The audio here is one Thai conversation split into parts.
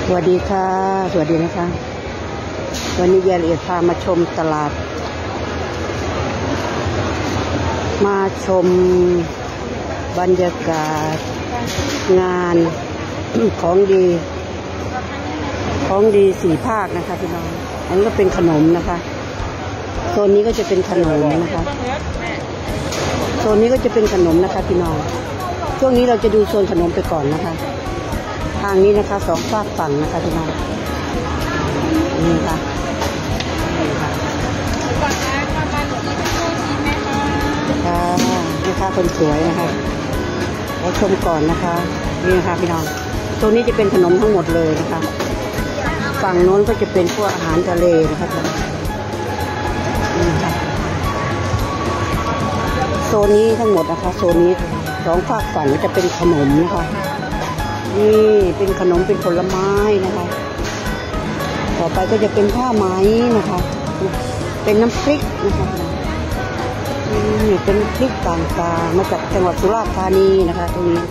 สวัสดีค่ะสวัสดีนะคะวันนี้ยายละเอียดพามาชมตลาดมาชมบรรยากาศงานของดีสี่ภาคนะคะพี่น้องอันนี้ก็เป็นขนมนะคะโซนนี้ก็จะเป็นขนมนะคะโซนนี้ก็จะเป็นขนมนะคะพี่น้องช่วงนี้เราจะดูโซนขนมไปก่อนนะคะทางนี้นะคะสองฝากฝั่งนะคะพี่น้องนี่ค่ะนี่ค่ะคนสวยนะคะเราชมก่อนนะคะนี่นะคะพี่น้องโซนนี้จะเป็นขนมทั้งหมดเลยนะคะฝั่งโน้นก็จะเป็นพวกอาหารทะเลนะคะนี่ค่ะโซนนี้ทั้งหมดนะคะโซนนี้สองฝากฝั่งจะเป็นขนมนะคะนี่เป็นขนมเป็นผลไม้นะคะต่อไปก็จะเป็นผ้าไหมนะคะเป็นน้ำพริกนะคะนี่เป็นพริกต่างๆมาจากจังหวัดสุราษฎร์ธานีนะคะตรงนี้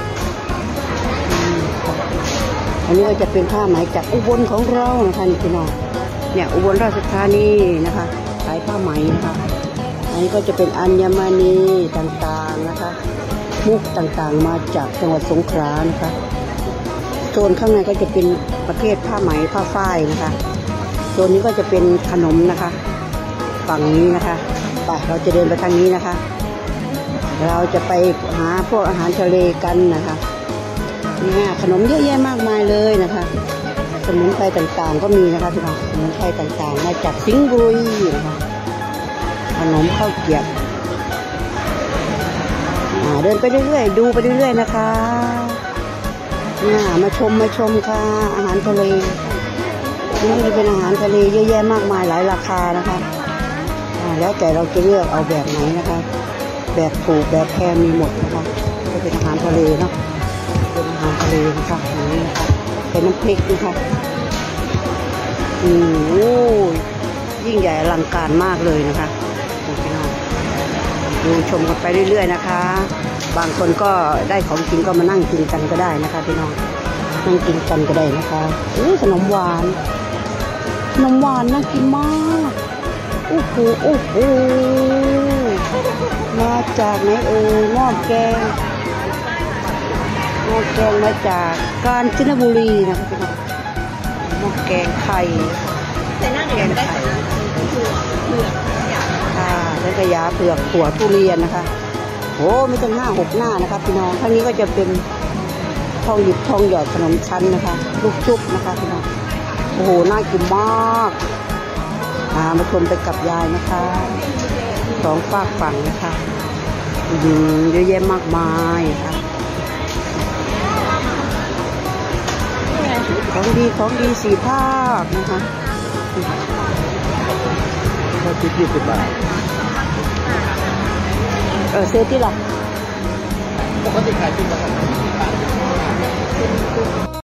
อันนี้ก็จะเป็นผ้าไหมจากอุบลของเรานะคะนี่พี่น้องเนี่ยอุบลราชธานีนะคะขายผ้าไหมนะคะอันนี้ก็จะเป็นอัญมณีต่างๆนะคะมุกต่างๆมาจากจังหวัดสงขลานะคะโซนข้างในก็จะเป็นประเภทผ้าไหมผ้าฝ้ายนะคะโซนนี้ก็จะเป็นขนมนะคะฝั่งนี้นะคะไปเราจะเดินไปทางนี้นะคะเราจะไปหาพวกอาหารทะเลกันนะคะนี่ขนมเยอะแยะมากมายเลยนะคะสมุนไพรต่างๆก็มีนะคะพี่น้องสมุนไพรต่างๆมาจากสิงห์บุรีนะคะขนมข้าวเกรี๊ยวเดินไปเรื่อยๆดูไปเรื่อยๆนะคะมาชมค่ะอาหารทะเลนี่ก็จะเป็นอาหารทะเลเยอะแยะมากมายหลายราคานะคะแล้วแต่เราจะเลือกเอาแบบไหนนะคะแบบถูกแบบแพงมีหมดนะคะจะเป็นอาหารทะเลเนาะเป็นอาหารทะเลนะคะอย่างนี้นะคะเป็นน้ำพริกนะคะโอ้ยิ่งใหญ่อลังการมากเลยนะคะดูชมกันไปเรื่อยๆนะคะบางคนก็ได้ของกินก็มานั่งกินกันก็ได้นะคะพี่น้องนั่งกินกันก็ได้นะคะขนมหวานน่ากินมากโอ้โหมาจากไหนหม้อแกงมาจากกาญจนบุรีนะคะพี่น้องหม้อแกงไข่แกงไข่แล้วก็ยาเผือกถั่วทุเรียนนะคะโอ้ไม่ต้อง5-6หน้านะคะพี่น้องท่างนี้ก็จะเป็นทองหยิบทองหยอดขนมชั้นนะคะลูกชุบนะคะพี่น้องโอ้โหน่ากินมากมาชมไปกับยายนะคะสองฝากฝั่งนะคะเยอะแยะมากมายค่ะของดีสี่ภาคนะคะก็คิด20 บาทเซตที่ละปกติขาย10 บาท